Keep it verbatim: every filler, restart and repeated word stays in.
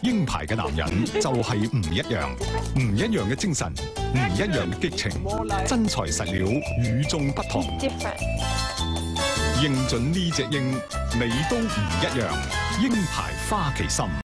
鷹牌嘅男人就係唔一樣，唔一樣嘅精神，唔一樣嘅激情，真材實料，與眾不同。認準呢隻鷹，你都唔一樣。鷹牌花旗參。